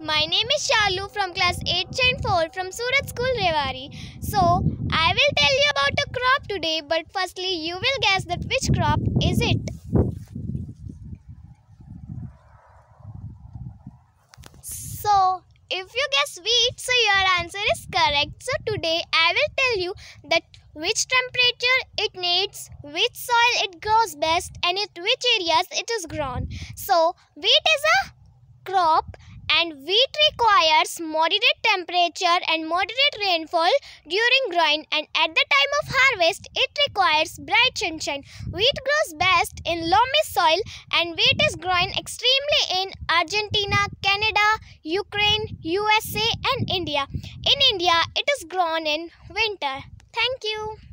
My name is Shalu from class 8 and 4 from Surat School Rewari. So, I will tell you about a crop today, but firstly you will guess that which crop is it. So, if you guess wheat, so your answer is correct. So today I will tell you that which temperature it needs, which soil it grows best, and at which areas it is grown. So, wheat is a crop and wheat requires moderate temperature and moderate rainfall during growing, and at the time of harvest it requires bright sunshine. Wheat grows best in loamy soil and wheat is grown extremely in Argentina, Canada, Ukraine, USA and India. In India it is grown in winter. Thank you.